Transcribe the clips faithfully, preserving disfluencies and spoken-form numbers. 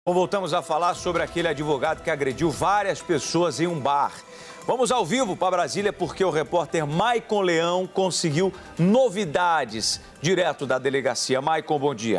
Bom, voltamos a falar sobre aquele advogado que agrediu várias pessoas em um bar. Vamos ao vivo para Brasília porque o repórter Maicon Leão conseguiu novidades direto da delegacia. Maicon, bom dia.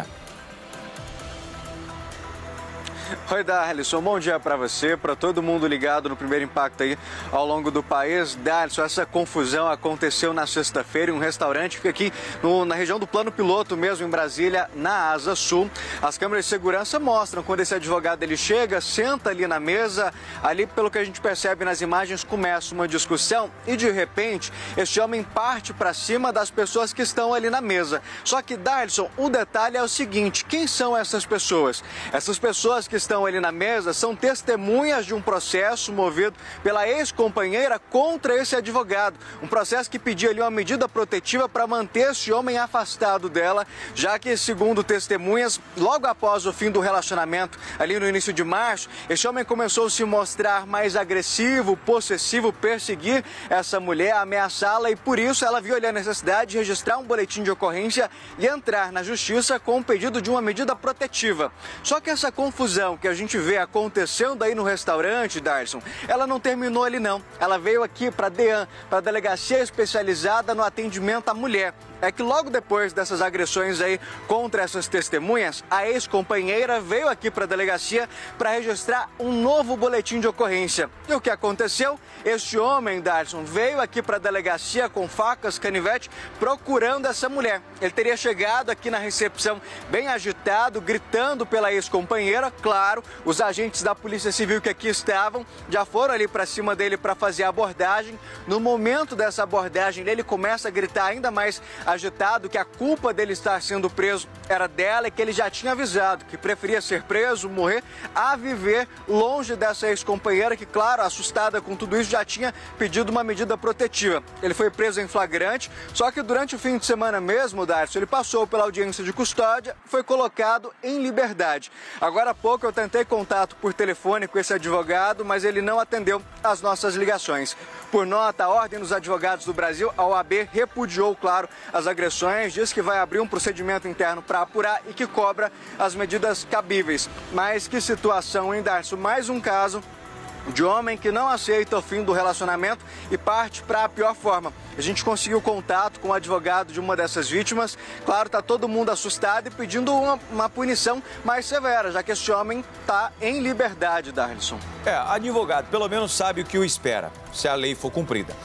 Oi, Darlison, bom dia para você, para todo mundo ligado no Primeiro Impacto aí ao longo do país. Darlison, essa confusão aconteceu na sexta-feira em um restaurante que fica aqui no, na região do Plano Piloto mesmo, em Brasília, na Asa Sul. As câmeras de segurança mostram quando esse advogado ele chega, senta ali na mesa, ali pelo que a gente percebe nas imagens começa uma discussão e de repente esse homem parte para cima das pessoas que estão ali na mesa. Só que, Darlison, o detalhe é o seguinte, quem são essas pessoas? Essas pessoas que estão ali na mesa são testemunhas de um processo movido pela ex-companheira contra esse advogado. Um processo que pedia ali uma medida protetiva para manter esse homem afastado dela, já que, segundo testemunhas, logo após o fim do relacionamento, ali no início de março, esse homem começou a se mostrar mais agressivo, possessivo, perseguir essa mulher, ameaçá-la e por isso ela viu ali a necessidade de registrar um boletim de ocorrência e entrar na justiça com o pedido de uma medida protetiva. Só que essa confusão que a gente vê acontecendo aí no restaurante, Darlison, ela não terminou ali não. Ela veio aqui para a DEAN, para a Delegacia Especializada no Atendimento à Mulher. É que logo depois dessas agressões aí contra essas testemunhas, a ex-companheira veio aqui para a delegacia para registrar um novo boletim de ocorrência. E o que aconteceu? Este homem, Darlison, veio aqui para a delegacia com facas, canivete, procurando essa mulher. Ele teria chegado aqui na recepção bem agitado, gritando pela ex-companheira. Claro, os agentes da Polícia Civil que aqui estavam já foram ali para cima dele para fazer a abordagem. No momento dessa abordagem, ele começa a gritar ainda mais agitado que a culpa dele estar sendo preso era dela e que ele já tinha avisado que preferia ser preso, morrer, a viver longe dessa ex-companheira que, claro, assustada com tudo isso, já tinha pedido uma medida protetiva. Ele foi preso em flagrante, só que durante o fim de semana mesmo, Darlison, ele passou pela audiência de custódia e foi colocado em liberdade. Agora há pouco eu tentei contato por telefone com esse advogado, mas ele não atendeu as nossas ligações. Por nota, a Ordem dos Advogados do Brasil, a O A B, repudiou, claro, as agressões, diz que vai abrir um procedimento interno para apurar e que cobra as medidas cabíveis. Mas que situação, hein, Darlison? Mais um caso de homem que não aceita o fim do relacionamento e parte para a pior forma. A gente conseguiu contato com o advogado de uma dessas vítimas. Claro, está todo mundo assustado e pedindo uma, uma punição mais severa, já que esse homem está em liberdade, Darlison. É, advogado, pelo menos sabe o que o espera, se a lei for cumprida.